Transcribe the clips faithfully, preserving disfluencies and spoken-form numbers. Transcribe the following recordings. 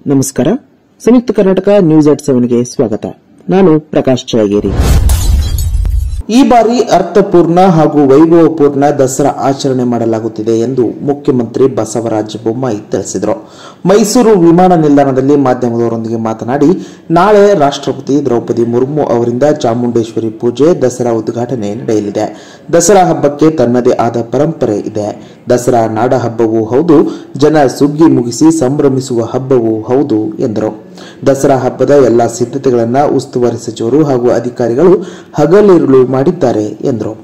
ನಮಸ್ಕಾರ. Samyukta Karnataka news at ಸೆವೆನ್ಗೆ ಸ್ವಾಗತ. ನಾನು ಪ್ರಕಾಶ್ ಚಳಗೇರಿ. ಈ ಬಾರಿ ಅರ್ಥಪೂರ್ಣ ಹಾಗೂ ವೈಭವಪೂರ್ಣ ದಸರಾ ಆಚರಣೆ ಮಾಡಲಾಗುತ್ತಿದೆ ಎಂದು ಮುಖ್ಯಮಂತ್ರಿ ಬಸವರಾಜ ಬೊಮ್ಮಾಯಿ ತಿಳಿಸಿದರು. ಮೈಸೂರು ವಿಮಾನ ನಿಲ್ದಾಣದಲ್ಲಿ ಮಾಧ್ಯಮದವರೊಂದಿಗೆ ಮಾತನಾಡಿ, ನಾಳೆ ರಾಷ್ಟ್ರಪತಿ ದ್ರೌಪದಿ ಮುರ್ಮು ಅವರಿಂದ ಚಾಮುಂಡೇಶ್ವರಿ ಪೂಜೆ, ದಸರಾ ಉದ್ಘಾಟನೆ ನಡೆಯಲಿದೆ. ದಸರಾ ಹಬ್ಬಕ್ಕೆ ತನ್ನದೇ ಆದ ಪರಂಪರೆ ಇದೆ. ದಸರಾ ನಾಡ ಹಬ್ಬವೂ ಹೌದು, ಜನ ಸುಗ್ಗಿ ಮುಗಿಸಿ ಸಂಭ್ರಮಿಸುವ ಹಬ್ಬವೂ ಹೌದು ಎಂದರು. ದಸರಾ ಹಬ್ಬದ ಎಲ್ಲಾ ಸಿದ್ಧತೆಗಳನ್ನು ಉಸ್ತುವಾರಿ ಸಚಿವರು ಹಾಗೂ ಅಧಿಕಾರಿಗಳು ಹಗಲಿರುಳು ಮಾಡಿದ್ದಾರೆ ಎಂದರು.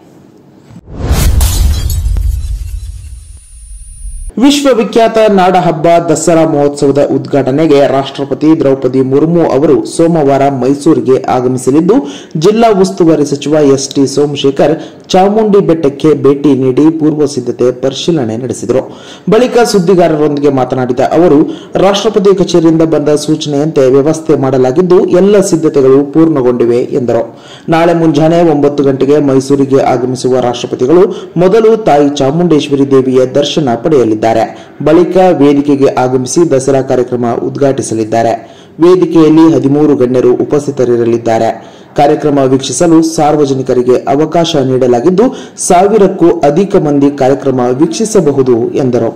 ವಿಶ್ವವಿಖ್ಯಾತ ನಾಡಹಬ್ಬ ದಸರಾ ಮಹೋತ್ಸವದ ಉದ್ಘಾಟನೆಗೆ ರಾಷ್ಟ್ರಪತಿ ದ್ರೌಪದಿ ಮುರ್ಮು ಅವರು ಸೋಮವಾರ ಮೈಸೂರಿಗೆ ಆಗಮಿಸಲಿದ್ದು, ಜಿಲ್ಲಾ ಉಸ್ತುವಾರಿ ಸಚಿವ ಎಸ್ ಟಿ ಸೋಮಶೇಖರ್ ಚಾಮುಂಡಿ ಬೆಟ್ಟಕ್ಕೆ ಭೇಟಿ ನೀಡಿ ಪೂರ್ವ ಸಿದ್ಧತೆ ಪರಿಶೀಲನೆ ನಡೆಸಿದರು. ಬಳಿಕ ಸುದ್ದಿಗಾರರೊಂದಿಗೆ ಮಾತನಾಡಿದ ಅವರು, ರಾಷ್ಟ್ರಪತಿ ಕಚೇರಿಯಿಂದ ಬಂದ ಸೂಚನೆಯಂತೆ ವ್ಯವಸ್ಥೆ ಮಾಡಲಾಗಿದ್ದು, ಎಲ್ಲ ಸಿದ್ಧತೆಗಳು ಪೂರ್ಣಗೊಂಡಿವೆ ಎಂದರು. ನಾಳೆ ಮುಂಜಾನೆ ಒಂಬತ್ತು ಗಂಟೆಗೆ ಮೈಸೂರಿಗೆ ಆಗಮಿಸುವ ರಾಷ್ಟ್ರಪತಿಗಳು ಮೊದಲು ತಾಯಿ ಚಾಮುಂಡೇಶ್ವರಿ ದೇವಿಯ ದರ್ಶನ ಪಡೆಯಲಿದ್ದಾರೆ. ಬಳಿಕ ವೇದಿಕೆಗೆ ಆಗಮಿಸಿ ದಸರಾ ಕಾರ್ಯಕ್ರಮ ಉದ್ಘಾಟಿಸಲಿದ್ದಾರೆ. ವೇದಿಕೆಯಲ್ಲಿ ಹದಿಮೂರು ಗಣ್ಯರು ಉಪಸ್ಥಿತರಿರಲಿದ್ದಾರೆ. ಕಾರ್ಯಕ್ರಮ ವೀಕ್ಷಿಸಲು ಸಾರ್ವಜನಿಕರಿಗೆ ಅವಕಾಶ ನೀಡಲಾಗಿದ್ದು, ಸಾವಿರಕ್ಕೂ ಅಧಿಕ ಮಂದಿ ಕಾರ್ಯಕ್ರಮ ವೀಕ್ಷಿಸಬಹುದು ಎಂದರು.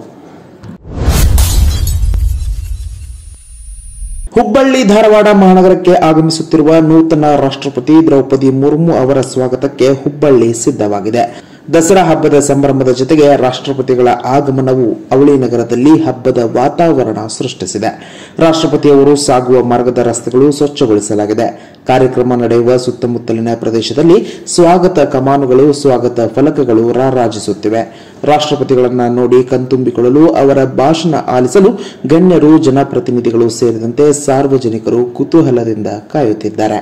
ಹುಬ್ಬಳ್ಳಿ ಧಾರವಾಡ ಮಹಾನಗರಕ್ಕೆ ಆಗಮಿಸುತ್ತಿರುವ ನೂತನ ರಾಷ್ಟ್ರಪತಿ ದ್ರೌಪದಿ ಮುರ್ಮು ಅವರ ಸ್ವಾಗತಕ್ಕೆ ಹುಬ್ಬಳ್ಳಿ ಸಿದ್ಧವಾಗಿದೆ. ದಸರಾ ಹಬ್ಬದ ಸಂಭ್ರಮದ ಜೊತೆಗೆ ರಾಷ್ಟ್ರಪತಿಗಳ ಆಗಮನವು ಅವಳಿ ನಗರದಲ್ಲಿ ಹಬ್ಬದ ವಾತಾವರಣ ಸೃಷ್ಟಿಸಿದೆ. ರಾಷ್ಟ್ರಪತಿಯವರು ಸಾಗುವ ಮಾರ್ಗದ ರಸ್ತೆಗಳು ಸ್ವಚ್ಛಗೊಳಿಸಲಾಗಿದೆ. ಕಾರ್ಯಕ್ರಮ ನಡೆಯುವ ಸುತ್ತಮುತ್ತಲಿನ ಪ್ರದೇಶದಲ್ಲಿ ಸ್ವಾಗತ ಕಮಾನುಗಳು, ಸ್ವಾಗತ ಫಲಕಗಳು ರಾರಾಜಿಸುತ್ತಿವೆ. ರಾಷ್ಟ್ರಪತಿಗಳನ್ನು ನೋಡಿ ಕಣ್ತುಂಬಿಕೊಳ್ಳಲು, ಅವರ ಭಾಷಣ ಆಲಿಸಲು ಗಣ್ಯರು, ಜನಪ್ರತಿನಿಧಿಗಳು ಸೇರಿದಂತೆ ಸಾರ್ವಜನಿಕರು ಕುತೂಹಲದಿಂದ ಕಾಯುತ್ತಿದ್ದಾರೆ.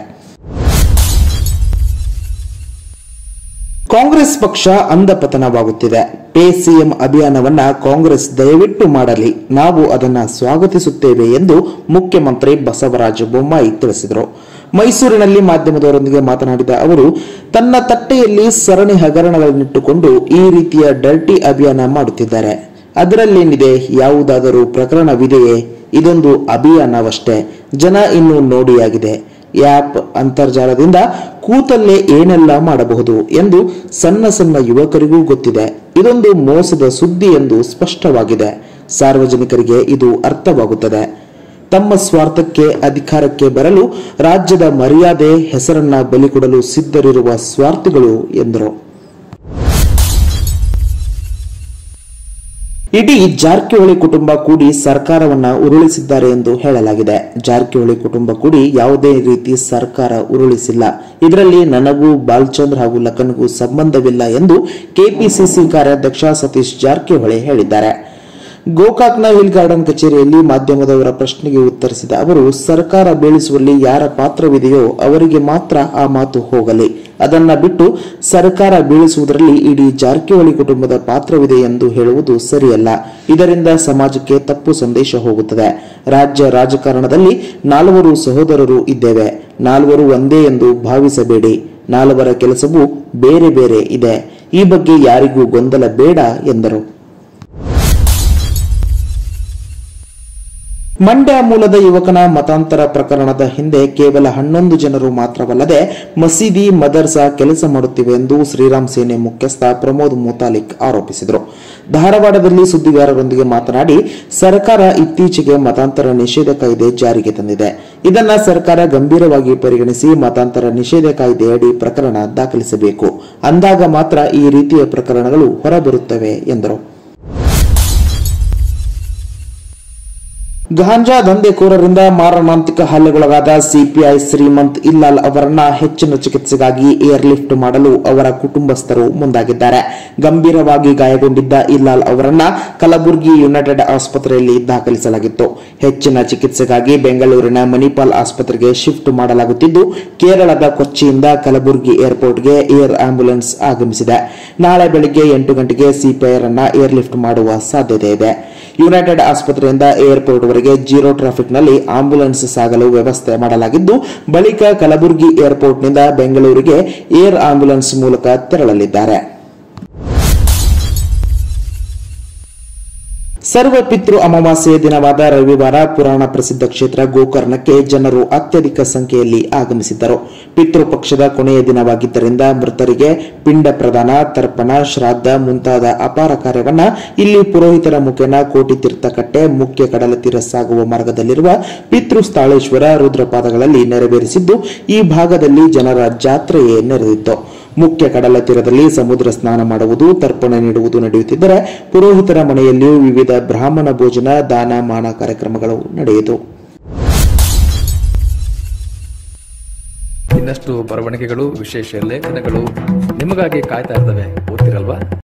ಕಾಂಗ್ರೆಸ್ ಪಕ್ಷ ಅಂಧಪತನವಾಗುತ್ತಿದೆ. ಪೇ ಸಿಎಂ ಅಭಿಯಾನವನ್ನ ಕಾಂಗ್ರೆಸ್ ದಯವಿಟ್ಟು ಮಾಡಲಿ, ನಾವು ಅದನ್ನ ಸ್ವಾಗತಿಸುತ್ತೇವೆ ಎಂದು ಮುಖ್ಯಮಂತ್ರಿ ಬಸವರಾಜ ಬೊಮ್ಮಾಯಿ ತಿಳಿಸಿದರು. ಮೈಸೂರಿನಲ್ಲಿ ಮಾಧ್ಯಮದವರೊಂದಿಗೆ ಮಾತನಾಡಿದ ಅವರು, ತನ್ನ ತಟ್ಟೆಯಲ್ಲಿ ಸರಣಿ ಹಗರಣಗಳನ್ನಿಟ್ಟುಕೊಂಡು ಈ ರೀತಿಯ ಡರ್ಟಿ ಅಭಿಯಾನ ಮಾಡುತ್ತಿದ್ದಾರೆ. ಅದರಲ್ಲೇನಿದೆ? ಯಾವುದಾದರೂ ಪ್ರಕರಣವಿದೆಯೇ? ಇದೊಂದು ಅಭಿಯಾನವಷ್ಟೇ. ಜನ ಇನ್ನೂ ನೋಡಿಯಾಗಿದೆ. ಆ್ಯಪ್, ಅಂತರ್ಜಾಲದಿಂದ ಕೂತಲ್ಲೇ ಏನೆಲ್ಲ ಮಾಡಬಹುದು ಎಂದು ಸಣ್ಣ ಸಣ್ಣ ಯುವಕರಿಗೂ ಗೊತ್ತಿದೆ. ಇದೊಂದು ಮೋಸದ ಸುದ್ದಿ ಎಂದು ಸ್ಪಷ್ಟವಾಗಿದೆ. ಸಾರ್ವಜನಿಕರಿಗೆ ಇದು ಅರ್ಥವಾಗುತ್ತದೆ. ತಮ್ಮ ಸ್ವಾರ್ಥಕ್ಕೆ ಅಧಿಕಾರಕ್ಕೆ ಬರಲು ರಾಜ್ಯದ ಮರ್ಯಾದೆ, ಹೆಸರನ್ನ ಬಲಿಕೊಡಲು ಸಿದ್ಧರಿರುವ ಸ್ವಾರ್ಥಿಗಳು ಎಂದರು. ಇಡೀ ಜಾರಕಿಹೊಳಿ ಕುಟುಂಬ ಕೂಡಿ ಸರ್ಕಾರವನ್ನ ಉರುಳಿಸಿದ್ದಾರೆ ಎಂದು ಹೇಳಲಾಗಿದೆ. ಜಾರಕಿಹೊಳಿ ಕುಟುಂಬ ಕೂಡಿ ಯಾವುದೇ ರೀತಿ ಸರ್ಕಾರ ಉರುಳಿಸಿಲ್ಲ. ಇದರಲ್ಲಿ ನನಗೂ, ಬಾಲಚಂದ್ರ ಹಾಗೂ ಲಖನ್ಗೂ ಸಂಬಂಧವಿಲ್ಲ ಎಂದು ಕೆಪಿಸಿಸಿ ಕಾರ್ಯಾಧ್ಯಕ್ಷ ಸತೀಶ್ ಜಾರಕಿಹೊಳಿ ಹೇಳಿದ್ದಾರೆ. ಗೋಕಾಕ್ನ ಹಿಲ್ ಗಾರ್ಡನ್ ಕಚೇರಿಯಲ್ಲಿ ಮಾಧ್ಯಮದವರ ಪ್ರಶ್ನೆಗೆ ಉತ್ತರಿಸಿದ ಅವರು, ಸರ್ಕಾರ ಬೀಳಿಸುವಲ್ಲಿ ಯಾರ ಪಾತ್ರವಿದೆಯೋ ಅವರಿಗೆ ಮಾತ್ರ ಆ ಮಾತು ಹೋಗಲಿ. ಅದನ್ನ ಬಿಟ್ಟು ಸರ್ಕಾರ ಬೀಳಿಸುವುದರಲ್ಲಿ ಇಡೀ ಜಾರಕಿಹೊಳಿ ಕುಟುಂಬದ ಪಾತ್ರವಿದೆ ಎಂದು ಹೇಳುವುದು ಸರಿಯಲ್ಲ. ಇದರಿಂದ ಸಮಾಜಕ್ಕೆ ತಪ್ಪು ಸಂದೇಶ ಹೋಗುತ್ತದೆ. ರಾಜ್ಯ ರಾಜಕಾರಣದಲ್ಲಿ ನಾಲ್ವರು ಸಹೋದರರು ಇದ್ದೇವೆ. ನಾಲ್ವರು ಒಂದೇ ಎಂದು ಭಾವಿಸಬೇಡಿ. ನಾಲ್ವರ ಕೆಲಸವೂ ಬೇರೆ ಬೇರೆ ಇದೆ. ಈ ಬಗ್ಗೆ ಯಾರಿಗೂ ಗೊಂದಲ ಬೇಡ ಎಂದರು. ಮಂಡ್ಯ ಮೂಲದ ಯುವಕನ ಮತಾಂತರ ಪ್ರಕರಣದ ಹಿಂದೆ ಕೇವಲ ಹನ್ನೊಂದು ಜನರು ಮಾತ್ರವಲ್ಲದೆ ಮಸೀದಿ, ಮದರ್ಸಾ ಕೆಲಸ ಮಾಡುತ್ತಿವೆ ಎಂದು ಶ್ರೀರಾಮ್ ಸೇನೆ ಮುಖ್ಯಸ್ಥ ಪ್ರಮೋದ್ ಮುತಾಲಿಕ್ ಆರೋಪಿಸಿದರು. ಧಾರವಾಡದಲ್ಲಿ ಸುದ್ದಿಗಾರರೊಂದಿಗೆ ಮಾತನಾಡಿ, ಸರ್ಕಾರ ಇತ್ತೀಚೆಗೆ ಮತಾಂತರ ನಿಷೇಧ ಕಾಯ್ದೆ ಜಾರಿಗೆ ತಂದಿದೆ. ಇದನ್ನ ಸರ್ಕಾರ ಗಂಭೀರವಾಗಿ ಪರಿಗಣಿಸಿ ಮತಾಂತರ ನಿಷೇಧ ಕಾಯ್ದೆಯಡಿ ಪ್ರಕರಣ ದಾಖಲಿಸಬೇಕು. ಅಂದಾಗ ಮಾತ್ರ ಈ ರೀತಿಯ ಪ್ರಕರಣಗಳು ಹೊರಬರುತ್ತವೆ ಎಂದರು. ಗಾಂಜಾ ದಂಧೆಕೋರರಿಂದ ಮಾರಣಾಂತಿಕ ಹಲ್ಲೆಗೊಳಗಾದ ಸಿಪಿಐ ಶ್ರೀಮಂತ್ ಇಲ್ಲಾಲ್ ಅವರನ್ನ ಹೆಚ್ಚಿನ ಚಿಕಿತ್ಸೆಗಾಗಿ ಏರ್ಲಿಫ್ಟ್ ಮಾಡಲು ಅವರ ಕುಟುಂಬಸ್ಥರು ಮುಂದಾಗಿದ್ದಾರೆ. ಗಂಭೀರವಾಗಿ ಗಾಯಗೊಂಡಿದ್ದ ಇಲ್ಲಾಲ್ ಅವರನ್ನ ಕಲಬುರಗಿ ಯುನೈಟೆಡ್ ಆಸ್ಪತ್ರೆಯಲ್ಲಿ ದಾಖಲಿಸಲಾಗಿತ್ತು. ಹೆಚ್ಚಿನ ಚಿಕಿತ್ಸೆಗಾಗಿ ಬೆಂಗಳೂರಿನ ಮಣಿಪಾಲ್ ಆಸ್ಪತ್ರೆಗೆ ಶಿಫ್ಟ್ ಮಾಡಲಾಗುತ್ತಿದ್ದು, ಕೇರಳದ ಕೊಚ್ಚಿಯಿಂದ ಕಲಬುರಗಿ ಏರ್ಪೋರ್ಟ್ಗೆ ಏರ್ ಆಂಬ್ಯುಲೆನ್ಸ್ ಆಗಮಿಸಿದೆ. ನಾಳೆ ಬೆಳಗ್ಗೆ ಎಂಟು ಗಂಟೆಗೆ ಸಿಪಿಐರನ್ನ ಏರ್ಲಿಫ್ಟ್ ಮಾಡುವ ಸಾಧ್ಯತೆ ಇದೆ. ಯುನೈಟೆಡ್ ಆಸ್ಪತ್ರೆಯಿಂದ ಏರ್ಪೋರ್ಟ್ ವರೆಗೆ ಜೀರೋ ಟ್ರಾಫಿಕ್ನಲ್ಲಿ ಆಂಬ್ಯುಲೆನ್ಸ್ ಸಾಗಲು ವ್ಯವಸ್ಥೆ ಮಾಡಲಾಗಿದ್ದು, ಬಳಿಕ ಕಲಬುರಗಿ ಏರ್ಪೋರ್ಟ್ನಿಂದ ಬೆಂಗಳೂರಿಗೆ ಏರ್ ಆಂಬ್ಯುಲೆನ್ಸ್ ಮೂಲಕ ತೆರಳಲಿದ್ದಾರೆ. ಸರ್ವ ಪಿತೃ ಅಮಾವಾಸ್ಯೆಯ ದಿನವಾದ ರವಿವಾರ ಪುರಾಣ ಪ್ರಸಿದ್ಧ ಕ್ಷೇತ್ರ ಗೋಕರ್ಣಕ್ಕೆ ಜನರು ಅತ್ಯಧಿಕ ಸಂಖ್ಯೆಯಲ್ಲಿ ಆಗಮಿಸಿದ್ದರು. ಪಿತೃಪಕ್ಷದ ಕೊನೆಯ ದಿನವಾಗಿದ್ದರಿಂದ ಮೃತರಿಗೆ ಪಿಂಡ ಪ್ರದಾನ, ತರ್ಪಣ, ಶ್ರಾದ್ದ ಮುಂತಾದ ಅಪಾರ ಕಾರ್ಯವನ್ನ ಇಲ್ಲಿ ಪುರೋಹಿತರ ಮುಖೇನ ಕೋಟಿ ತೀರ್ಥಕಟ್ಟೆ ಮುಖ್ಯ ಕಡಲ ತೀರ ಸಾಗುವ ಮಾರ್ಗದಲ್ಲಿರುವ ಪಿತೃಸ್ಥಾಳೇಶ್ವರ ರುದ್ರಪಾದಗಳಲ್ಲಿ ನೆರವೇರಿಸಿದ್ದು, ಈ ಭಾಗದಲ್ಲಿ ಜನರ ಜಾತ್ರೆಯೇ ನೆರೆದಿತ್ತು. ಮುಖ್ಯ ಕಡಲ ತೀರದಲ್ಲಿ ಸಮುದ್ರ ಸ್ನಾನ ಮಾಡುವುದು, ತರ್ಪಣ ನೀಡುವುದು ನಡೆಯುತ್ತಿದ್ದರೆ ಪುರೋಹಿತರ ಮನೆಯಲ್ಲಿಯೂ ವಿವಿಧ ಬ್ರಾಹ್ಮಣ ಭೋಜನ, ದಾನ ಮಾನ ಕಾರ್ಯಕ್ರಮಗಳು ನಡೆಯಿತು. ಇನ್ನಷ್ಟು ಬರವಣಿಗೆಗಳು, ವಿಶೇಷ ಲೇಖನಗಳು ನಿಮಗಾಗಿ ಕಾಯ್ತಾ ಇರ್ತವೆ. ಓದ್ತಿರಲ್ವಾ?